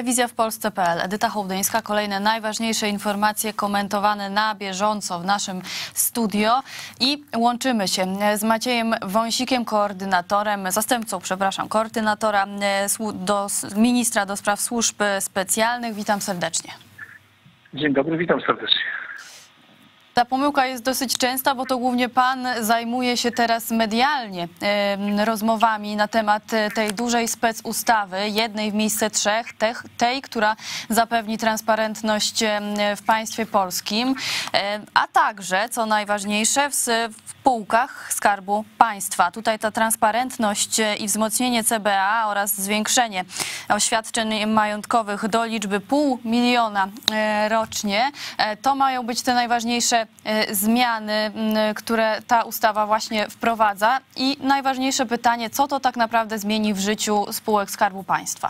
Telewizja w Polsce.pl. Edyta Hołdyńska. Kolejne najważniejsze informacje komentowane na bieżąco w naszym studio. I łączymy się z Maciejem Wąsikiem, zastępcą koordynatora ministra do spraw służb specjalnych. Witam serdecznie. Dzień dobry, witam serdecznie. Ta pomyłka jest dosyć częsta, bo to głównie pan zajmuje się teraz medialnie rozmowami na temat tej dużej specustawy, jednej w miejsce trzech, tej, która zapewni transparentność w państwie polskim, a także, co najważniejsze, w spółkach Skarbu Państwa. Tutaj ta transparentność i wzmocnienie CBA oraz zwiększenie oświadczeń majątkowych do liczby 500 000 rocznie, to mają być te najważniejsze zmiany, które ta ustawa właśnie wprowadza. I najważniejsze pytanie, co to tak naprawdę zmieni w życiu spółek Skarbu Państwa?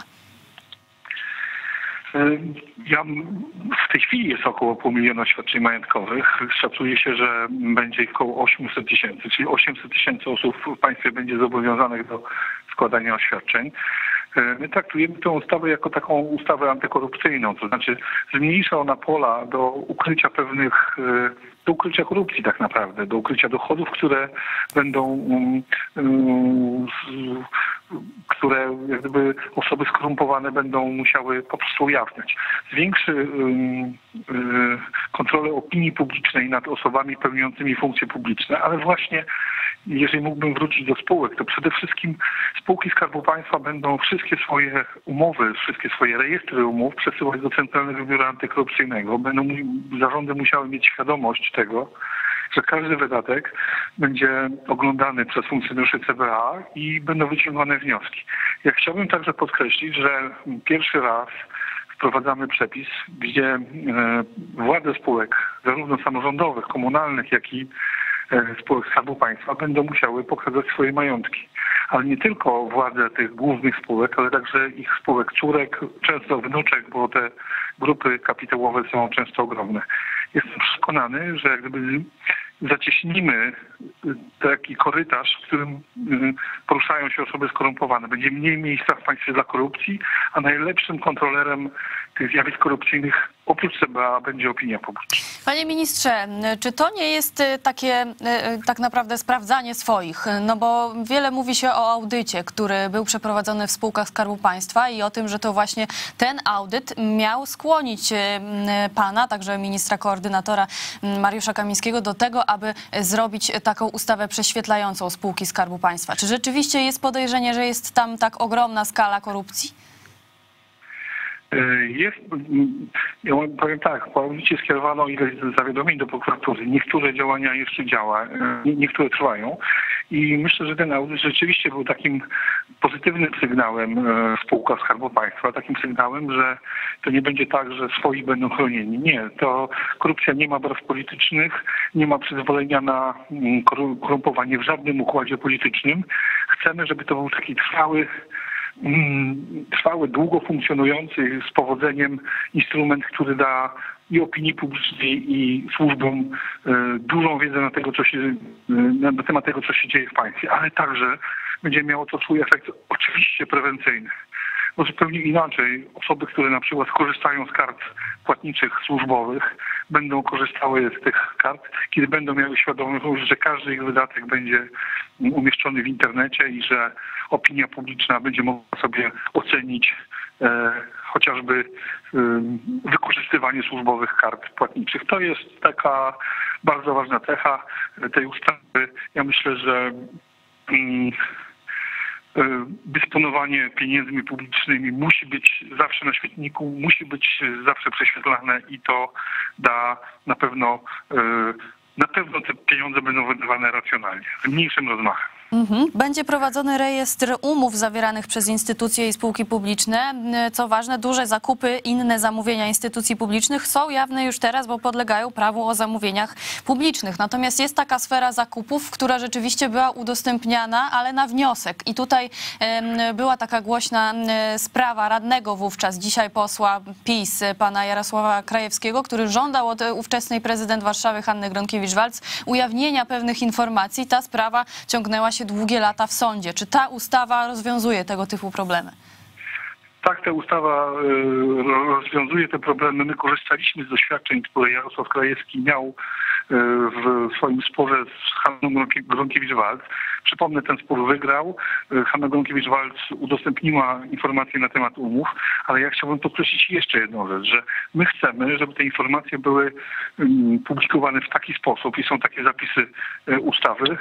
W tej chwili jest około 500 000 oświadczeń majątkowych. Szacuje się, że będzie ich około 800 000, czyli 800 000 osób w państwie będzie zobowiązanych do składania oświadczeń. My traktujemy tę ustawę jako taką ustawę antykorupcyjną, to znaczy zmniejsza ona pola do ukrycia do ukrycia korupcji tak naprawdę, do ukrycia dochodów, które będą, które jak gdyby osoby skorumpowane będą musiały po prostu ujawniać. Zwiększy kontrolę opinii publicznej nad osobami pełniącymi funkcje publiczne, ale właśnie jeżeli mógłbym wrócić do spółek, to przede wszystkim spółki Skarbu Państwa będą wszystkie swoje umowy, wszystkie swoje rejestry umów przesyłać do Centralnego Biura Antykorupcyjnego. Zarządy musiały mieć świadomość tego, że każdy wydatek będzie oglądany przez funkcjonariuszy CBA i będą wyciągane wnioski. Ja chciałbym także podkreślić, że pierwszy raz wprowadzamy przepis, gdzie władze spółek, zarówno samorządowych, komunalnych, jak i spółek Skarbu Państwa będą musiały pokazać swoje majątki. Ale nie tylko władze tych głównych spółek, ale także ich spółek córek, często wnuczek, bo te grupy kapitałowe są często ogromne. Jestem przekonany, że jak gdyby zacieśnimy taki korytarz, w którym poruszają się osoby skorumpowane. Będzie mniej miejsca w państwie dla korupcji, a najlepszym kontrolerem tych zjawisk korupcyjnych oprócz CBA będzie opinia publiczna. Panie ministrze, czy to nie jest takie tak naprawdę sprawdzanie swoich? No bo wiele mówi się o audycie, który był przeprowadzony w spółkach Skarbu Państwa i o tym, że to właśnie ten audyt miał skłonić pana, także ministra koordynatora Mariusza Kamińskiego do tego, aby zrobić taką ustawę prześwietlającą spółki Skarbu Państwa. Czy rzeczywiście jest podejrzenie, że jest tam tak ogromna skala korupcji? Ja powiem tak, po audycie skierowano ileś zawiadomień do prokuratury. Niektóre działania jeszcze niektóre trwają i myślę, że ten audyt rzeczywiście był takim pozytywnym sygnałem w spółkach Skarbu Państwa, takim sygnałem, że to nie będzie tak, że swoi będą chronieni. Nie, to korupcja nie ma barw politycznych, nie ma przyzwolenia na korumpowanie w żadnym układzie politycznym. Chcemy, żeby to był taki trwały, długo funkcjonujący z powodzeniem instrument, który da i opinii publicznej, i służbom dużą wiedzę na temat tego, co się dzieje w państwie, ale także będzie miało to swój efekt oczywiście prewencyjny. Bo zupełnie inaczej osoby, które na przykład korzystają z kart płatniczych służbowych, będą korzystały z tych kart, kiedy będą miały świadomość, że każdy ich wydatek będzie umieszczony w internecie i że opinia publiczna będzie mogła sobie ocenić chociażby wykorzystywanie służbowych kart płatniczych. To jest taka bardzo ważna cecha tej ustawy. Ja myślę, że dysponowanie pieniędzmi publicznymi musi być zawsze na świetniku, musi być zawsze prześwietlane i to da na pewno te pieniądze będą wydawane racjonalnie, z mniejszym rozmachem. Będzie prowadzony rejestr umów zawieranych przez instytucje i spółki publiczne. Co ważne, duże zakupy, inne zamówienia instytucji publicznych są jawne już teraz, bo podlegają prawu o zamówieniach publicznych. Natomiast jest taka sfera zakupów, która rzeczywiście była udostępniana, ale na wniosek. I tutaj była taka głośna sprawa radnego wówczas, dzisiaj posła PiS, pana Jarosława Krajewskiego, który żądał od ówczesnej prezydent Warszawy Hanny Gronkiewicz-Waltz ujawnienia pewnych informacji. Ta sprawa ciągnęła się długie lata w sądzie. Czy ta ustawa rozwiązuje tego typu problemy? Tak, ta ustawa rozwiązuje te problemy. My korzystaliśmy z doświadczeń, które Jarosław Krajewski miał w swoim sporze z Hanną Gronkiewicz-Waltz. Przypomnę, ten spór wygrał. Hanna Gronkiewicz-Waltz udostępniła informacje na temat umów, ale ja chciałbym podkreślić jeszcze jedną rzecz, że my chcemy, żeby te informacje były publikowane w taki sposób i są takie zapisy ustawy,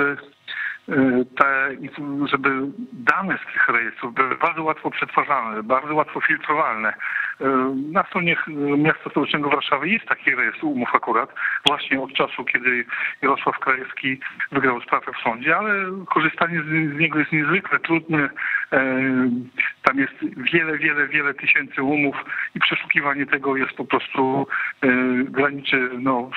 żeby dane z tych rejestrów były bardzo łatwo przetwarzane, bardzo łatwo filtrowalne. Na stronie Miasta Stołecznego Warszawy jest taki rejestr umów akurat, właśnie od czasu, kiedy Jarosław Krajewski wygrał sprawę w sądzie, ale korzystanie z niego jest niezwykle trudne. Tam jest wiele tysięcy umów i przeszukiwanie tego jest po prostu graniczy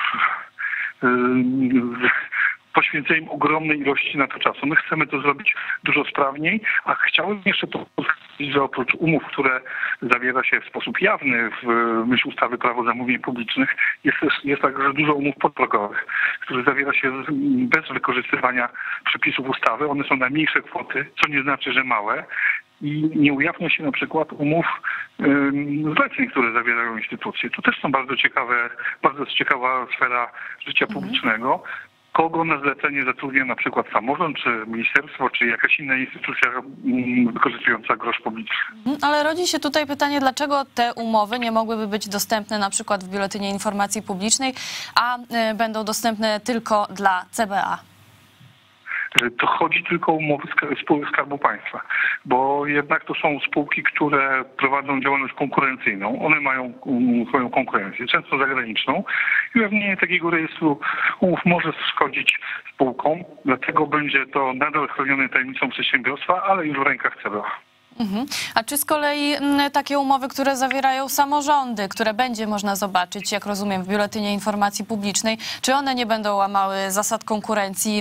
poświęceniem ogromnej ilości na to czasu. My chcemy to zrobić dużo sprawniej, a chciałbym jeszcze podkreślić, że oprócz umów, które zawiera się w sposób jawny w myśl ustawy Prawo zamówień publicznych, jest także dużo umów podprogowych, które zawiera się bez wykorzystywania przepisów ustawy. One są na mniejsze kwoty, co nie znaczy, że małe. I nie ujawnia się na przykład umów zleceń, które zawierają instytucje. To też są bardzo ciekawa sfera życia publicznego. Kogo na zlecenie zatrudnia na przykład samorząd, czy ministerstwo, czy jakaś inna instytucja wykorzystująca grosz publiczny. Ale rodzi się tutaj pytanie, dlaczego te umowy nie mogłyby być dostępne na przykład w Biuletynie Informacji Publicznej, a będą dostępne tylko dla CBA? To chodzi tylko o umowy spółek Skarbu Państwa, bo jednak to są spółki, które prowadzą działalność konkurencyjną. One mają swoją konkurencję, często zagraniczną i ujawnienie takiego rejestru umów może szkodzić spółkom, dlatego będzie to nadal chronione tajemnicą przedsiębiorstwa, ale już w rękach CBA. A czy z kolei takie umowy, które zawierają samorządy, które będzie można zobaczyć, jak rozumiem, w Biuletynie Informacji Publicznej, czy one nie będą łamały zasad konkurencji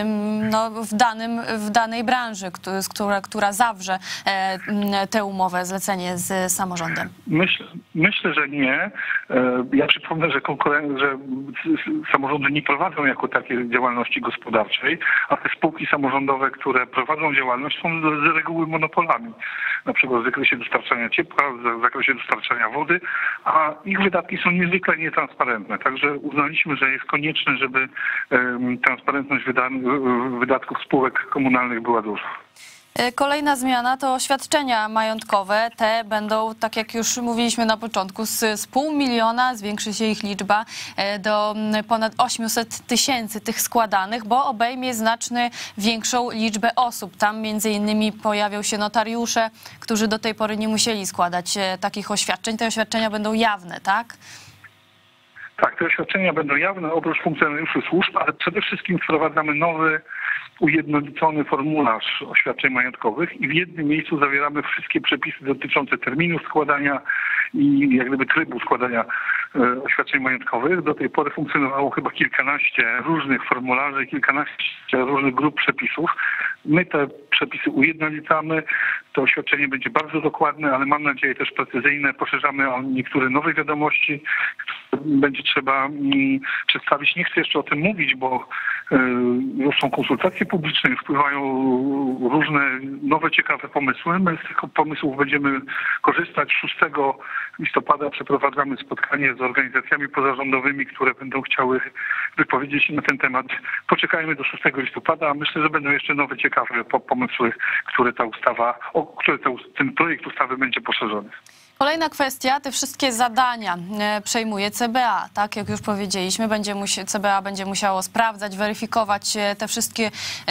w danej branży, która zawrze tę umowę, zlecenie z samorządem? Myślę, że nie. Ja przypomnę, że samorządy nie prowadzą jako takie działalności gospodarczej, a te spółki samorządowe, które prowadzą działalność, są z reguły monopolami. Na przykład w zakresie dostarczania ciepła, w zakresie dostarczania wody, a ich wydatki są niezwykle nietransparentne. Także uznaliśmy, że jest konieczne, żeby transparentność wydatków spółek komunalnych była duża. Kolejna zmiana to oświadczenia majątkowe. Te będą, tak jak już mówiliśmy na początku, z 500 000 zwiększy się ich liczba do ponad 800 000 tych składanych, bo obejmie znacznie większą liczbę osób. Tam między innymi pojawią się notariusze, którzy do tej pory nie musieli składać takich oświadczeń. Te oświadczenia będą jawne, tak? Tak, te oświadczenia będą jawne, oprócz funkcjonariuszy służb, ale przede wszystkim wprowadzamy nowy, ujednolicony formularz oświadczeń majątkowych i w jednym miejscu zawieramy wszystkie przepisy dotyczące terminu składania i jak gdyby trybu składania oświadczeń majątkowych. Do tej pory funkcjonowało chyba kilkanaście różnych formularzy, kilkanaście różnych grup przepisów. My te przepisy ujednolicamy. To oświadczenie będzie bardzo dokładne, ale mam nadzieję też precyzyjne. Poszerzamy o niektóre nowe wiadomości, które będzie trzeba przedstawić. Nie chcę jeszcze o tym mówić, bo już są konsultacje publiczne, już wpływają różne nowe, ciekawe pomysły. My z tych pomysłów będziemy korzystać. 6 listopada przeprowadzamy spotkanie z organizacjami pozarządowymi, które będą chciały wypowiedzieć się na ten temat. Poczekajmy do 6 listopada, a myślę, że będą jeszcze nowe, ciekawe pomysły, które ten projekt ustawy będzie poszerzony. Kolejna kwestia, te wszystkie zadania przejmuje CBA, tak jak już powiedzieliśmy, CBA będzie musiało sprawdzać, weryfikować te wszystkie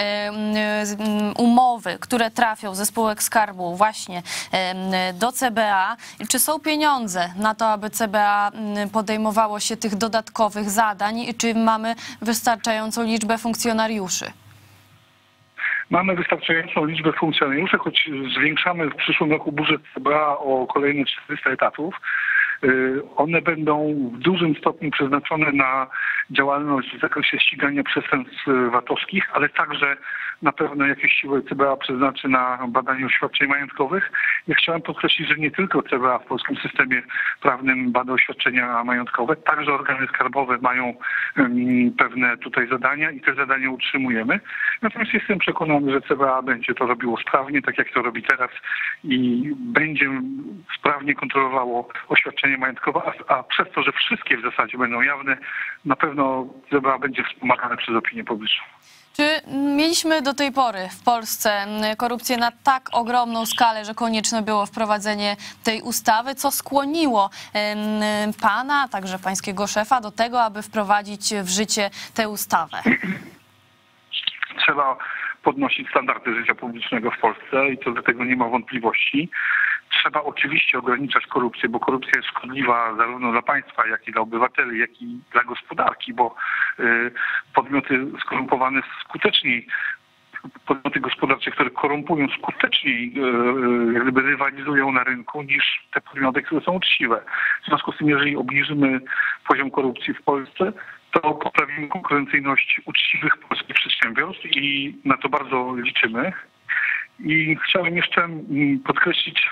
umowy, które trafią ze spółek skarbu właśnie do CBA. Czy są pieniądze na to, aby CBA podejmowało się tych dodatkowych zadań i czy mamy wystarczającą liczbę funkcjonariuszy? Mamy wystarczającą liczbę funkcjonariuszy, choć zwiększamy w przyszłym roku budżet CBA o kolejne 400 etatów. One będą w dużym stopniu przeznaczone na działalność w zakresie ścigania przestępstw VAT-owskich, ale także na pewno jakieś siły CBA przeznaczy na badanie oświadczeń majątkowych. Ja chciałem podkreślić, że nie tylko CBA w polskim systemie prawnym bada oświadczenia majątkowe, także organy skarbowe mają pewne tutaj zadania i te zadania utrzymujemy. Natomiast jestem przekonany, że CBA będzie to robiło sprawnie, tak jak to robi teraz i będzie sprawnie kontrolowało oświadczenie majątkowe, a przez to, że wszystkie w zasadzie będą jawne, na pewno CBA będzie wspomagane przez opinię publiczną. Czy mieliśmy do tej pory w Polsce korupcję na tak ogromną skalę, że konieczne było wprowadzenie tej ustawy? Co skłoniło pana, a także pańskiego szefa do tego, aby wprowadzić w życie tę ustawę? Trzeba podnosić standardy życia publicznego w Polsce i co do tego nie ma wątpliwości. Trzeba oczywiście ograniczać korupcję, bo korupcja jest szkodliwa zarówno dla państwa, jak i dla obywateli, jak i dla gospodarki, bo podmioty skorumpowane skuteczniej, podmioty gospodarcze, które korumpują skuteczniej, jak gdyby rywalizują na rynku niż te podmioty, które są uczciwe. W związku z tym, jeżeli obniżymy poziom korupcji w Polsce, to poprawimy konkurencyjność uczciwych polskich przedsiębiorstw i na to bardzo liczymy. I chciałem jeszcze podkreślić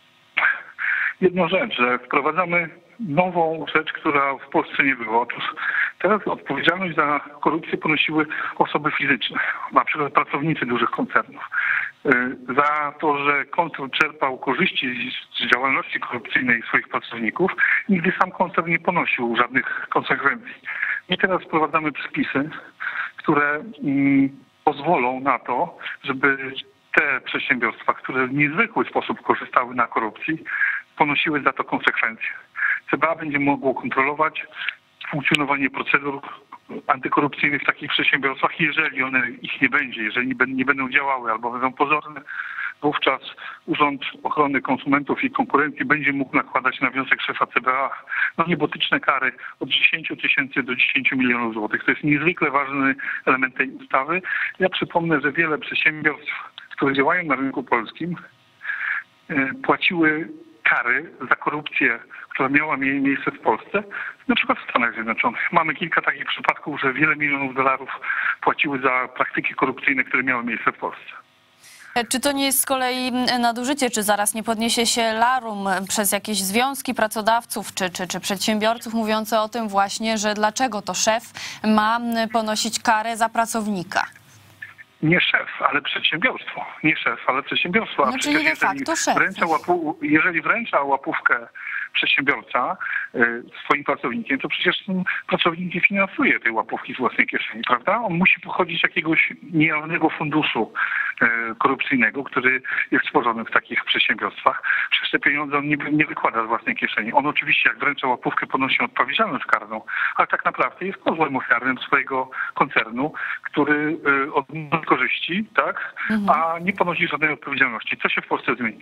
jedną rzecz, że wprowadzamy nową rzecz, która w Polsce nie była. Otóż teraz odpowiedzialność za korupcję ponosiły osoby fizyczne, na przykład pracownicy dużych koncernów. Za to, że koncern czerpał korzyści z działalności korupcyjnej swoich pracowników, nigdy sam koncern nie ponosił żadnych konsekwencji. I teraz wprowadzamy przepisy, które pozwolą na to, żeby te przedsiębiorstwa, które w niezwykły sposób korzystały na korupcji, ponosiły za to konsekwencje. CBA będzie mogło kontrolować funkcjonowanie procedur antykorupcyjnych w takich przedsiębiorstwach. Jeżeli ich nie będzie, jeżeli nie będą działały albo będą pozorne, wówczas Urząd Ochrony Konsumentów i Konkurencji będzie mógł nakładać na wniosek szefa CBA niebotyczne kary od 10 000 do 10 milionów złotych. To jest niezwykle ważny element tej ustawy. Ja przypomnę, że wiele przedsiębiorstw, które działają na rynku polskim, płaciły kary za korupcję, która miała miejsce w Polsce, na przykład w Stanach Zjednoczonych. Mamy kilka takich przypadków, że wiele milionów dolarów płaciły za praktyki korupcyjne, które miały miejsce w Polsce. Czy to nie jest z kolei nadużycie? Czy zaraz nie podniesie się larum przez jakieś związki pracodawców czy przedsiębiorców mówiące o tym właśnie, że dlaczego to szef ma ponosić karę za pracownika? Nie szef, ale przedsiębiorstwo. Nie szef, ale przedsiębiorstwo. A no, czyli de facto szef. Jeżeli wręcza łapówkę przedsiębiorca swoim pracownikiem, to przecież ten pracownik nie finansuje tej łapówki z własnej kieszeni, prawda? On musi pochodzić z jakiegoś niejawnego funduszu korupcyjnego, który jest stworzony w takich przedsiębiorstwach. Przecież te pieniądze on nie wykłada z własnej kieszeni. On oczywiście, jak wręcza łapówkę, ponosi odpowiedzialność karną, ale tak naprawdę jest pozwem ofiarnym swojego koncernu, który odnosi korzyści, tak, a nie ponosi żadnej odpowiedzialności. Co się w Polsce zmieni?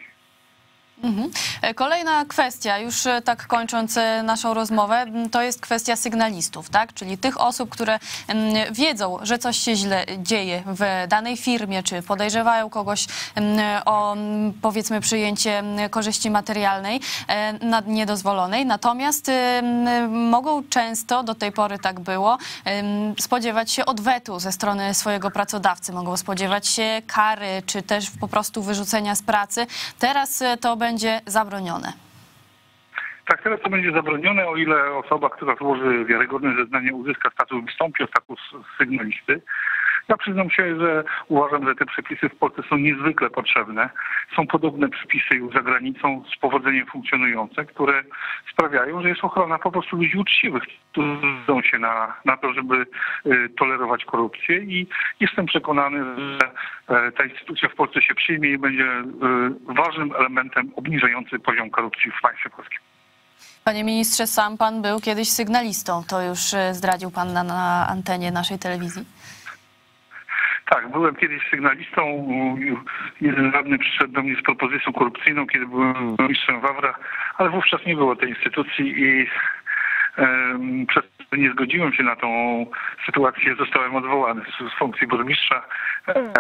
Kolejna kwestia, już tak kończąc naszą rozmowę, to jest kwestia sygnalistów, tak? Czyli tych osób, które wiedzą, że coś się źle dzieje w danej firmie, czy podejrzewają kogoś o, powiedzmy, przyjęcie korzyści materialnej niedozwolonej, natomiast mogą często, do tej pory tak było, spodziewać się odwetu ze strony swojego pracodawcy, mogą spodziewać się kary, czy też po prostu wyrzucenia z pracy. Teraz to będzie zabronione. Tak, teraz to będzie zabronione, o ile osoba, która złoży wiarygodne zeznanie, uzyska status, wystąpi o status sygnalisty. Ja przyznam się, że uważam, że te przepisy w Polsce są niezwykle potrzebne. Są podobne przepisy już za granicą z powodzeniem funkcjonujące, które sprawiają, że jest ochrona po prostu ludzi uczciwych, którzy zgodzą się na to, żeby tolerować korupcję i jestem przekonany, że ta instytucja w Polsce się przyjmie i będzie ważnym elementem obniżającym poziom korupcji w państwie polskim. Panie ministrze, sam pan był kiedyś sygnalistą. To już zdradził pan na antenie naszej telewizji. Tak, byłem kiedyś sygnalistą. Jeden radny przyszedł do mnie z propozycją korupcyjną, kiedy byłem mistrzem Wawra, ale wówczas nie było tej instytucji i przez to nie zgodziłem się na tą sytuację, zostałem odwołany z funkcji burmistrza.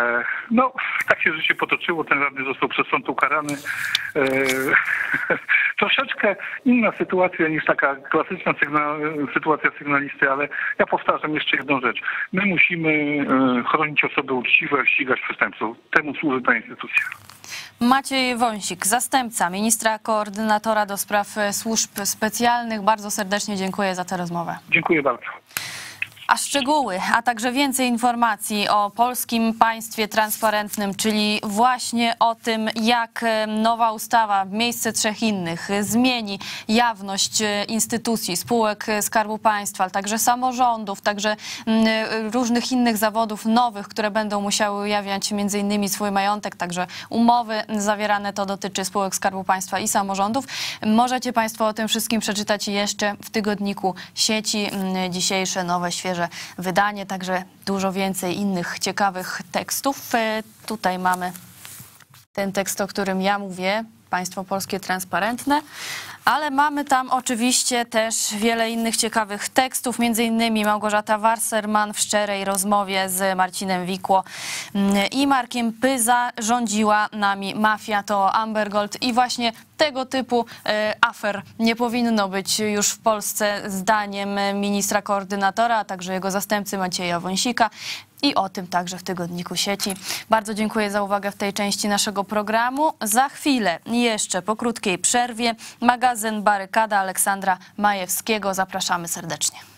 No, tak się życie potoczyło, ten radny został przez sąd ukarany. troszeczkę inna sytuacja niż taka klasyczna sytuacja sygnalisty, ale ja powtarzam jeszcze jedną rzecz. My musimy chronić osoby uczciwe, ścigać przestępców. Temu służy ta instytucja. Maciej Wąsik, zastępca ministra koordynatora do spraw służb specjalnych. Bardzo serdecznie dziękuję za tę rozmowę. Dziękuję bardzo. A szczegóły, a także więcej informacji o polskim państwie transparentnym, czyli właśnie o tym, jak nowa ustawa w miejsce 3 innych zmieni jawność instytucji, spółek Skarbu Państwa, ale także samorządów, także różnych innych zawodów nowych, które będą musiały ujawniać m.in. swój majątek, także umowy zawierane, to dotyczy spółek Skarbu Państwa i samorządów. Możecie Państwo o tym wszystkim przeczytać jeszcze w tygodniku Sieci. Dzisiejsze, nowe, świeże wydanie, także dużo więcej innych ciekawych tekstów. Tutaj mamy ten tekst, o którym ja mówię, Państwo Polskie Transparentne, ale mamy tam oczywiście też wiele innych ciekawych tekstów, między innymi Małgorzata Wasserman w szczerej rozmowie z Marcinem Wikło i Markiem Pyza. Rządziła nami mafia, to Amber Gold i właśnie tego typu afer nie powinno być już w Polsce zdaniem ministra koordynatora, a także jego zastępcy Macieja Wąsika. I o tym także w tygodniku Sieci. Bardzo dziękuję za uwagę w tej części naszego programu. Za chwilę, jeszcze po krótkiej przerwie, magazyn Barykada Aleksandra Majewskiego. Zapraszamy serdecznie.